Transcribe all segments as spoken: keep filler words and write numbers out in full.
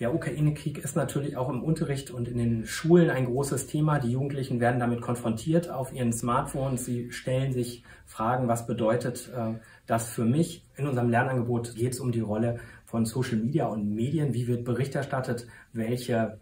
Der Ukraine-Krieg ist natürlich auch im Unterricht und in den Schulen ein großes Thema. Die Jugendlichen werden damit konfrontiert auf ihren Smartphones. Sie stellen sich Fragen, was bedeutet äh, das für mich? In unserem Lernangebot geht es um die Rolle von Social Media und Medien. Wie wird Bericht erstattet? Welche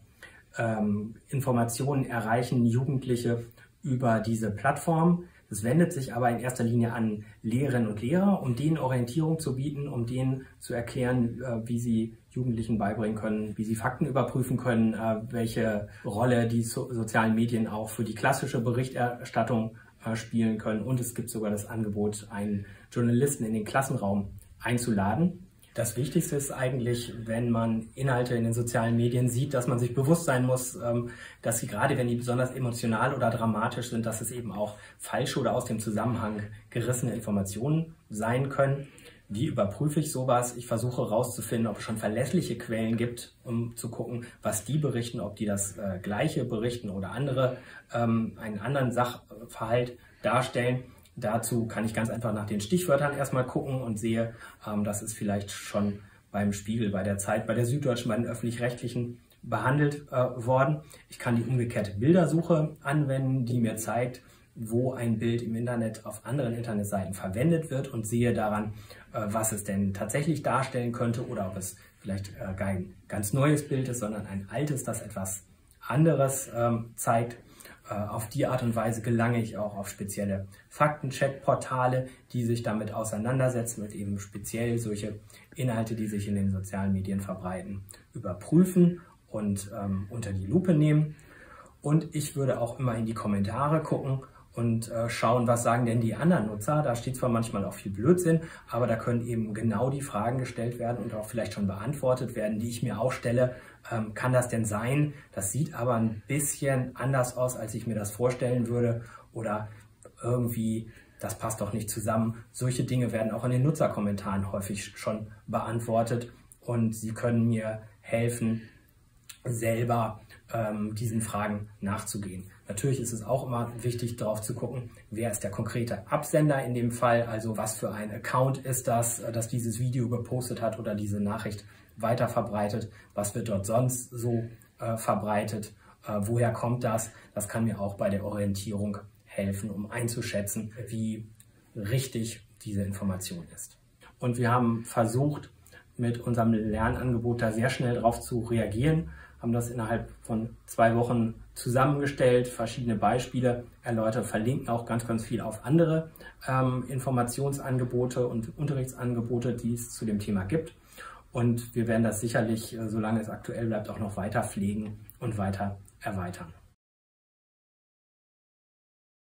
ähm, Informationen erreichen Jugendliche über diese Plattform? Es wendet sich aber in erster Linie an Lehrerinnen und Lehrer, um denen Orientierung zu bieten, um denen zu erklären, wie sie Jugendlichen beibringen können, wie sie Fakten überprüfen können, welche Rolle die sozialen Medien auch für die klassische Berichterstattung spielen können. Und es gibt sogar das Angebot, einen Journalisten in den Klassenraum einzuladen. Das Wichtigste ist eigentlich, wenn man Inhalte in den sozialen Medien sieht, dass man sich bewusst sein muss, dass sie gerade, wenn die besonders emotional oder dramatisch sind, dass es eben auch falsche oder aus dem Zusammenhang gerissene Informationen sein können. Wie überprüfe ich sowas? Ich versuche herauszufinden, ob es schon verlässliche Quellen gibt, um zu gucken, was die berichten, ob die das äh, Gleiche berichten oder andere, ähm, einen anderen Sachverhalt darstellen. Dazu kann ich ganz einfach nach den Stichwörtern erstmal gucken und sehe, ähm, das ist vielleicht schon beim Spiegel, bei der Zeit, bei der Süddeutschen, bei den Öffentlich-Rechtlichen behandelt äh, worden. Ich kann die umgekehrte Bildersuche anwenden, die mir zeigt, wo ein Bild im Internet auf anderen Internetseiten verwendet wird und sehe daran, äh, was es denn tatsächlich darstellen könnte oder ob es vielleicht äh, kein ganz neues Bild ist, sondern ein altes, das etwas anderes ähm, zeigt. Auf die Art und Weise gelange ich auch auf spezielle Faktencheck-Portale, die sich damit auseinandersetzen und eben speziell solche Inhalte, die sich in den sozialen Medien verbreiten, überprüfen und ähm, unter die Lupe nehmen. Und ich würde auch immer in die Kommentare gucken und äh, schauen, was sagen denn die anderen Nutzer. Da steht zwar manchmal auch viel Blödsinn, aber da können eben genau die Fragen gestellt werden und auch vielleicht schon beantwortet werden, die ich mir auch stelle. Ähm, kann das denn sein? Das sieht aber ein bisschen anders aus, als ich mir das vorstellen würde. Oder irgendwie, das passt doch nicht zusammen. Solche Dinge werden auch in den Nutzerkommentaren häufig schon beantwortet und sie können mir helfen, selber ähm, diesen Fragen nachzugehen. Natürlich ist es auch immer wichtig, darauf zu gucken, wer ist der konkrete Absender in dem Fall, also was für ein Account ist das, das dieses Video gepostet hat oder diese Nachricht weiter verbreitet, was wird dort sonst so äh, verbreitet, äh, woher kommt das, das kann mir auch bei der Orientierung helfen, um einzuschätzen, wie richtig diese Information ist. Und wir haben versucht, mit unserem Lernangebot da sehr schnell drauf zu reagieren, haben das innerhalb von zwei Wochen zusammengestellt, verschiedene Beispiele erläutert, verlinken auch ganz, ganz viel auf andere ähm, Informationsangebote und Unterrichtsangebote, die es zu dem Thema gibt. Und wir werden das sicherlich, solange es aktuell bleibt, auch noch weiter pflegen und weiter erweitern.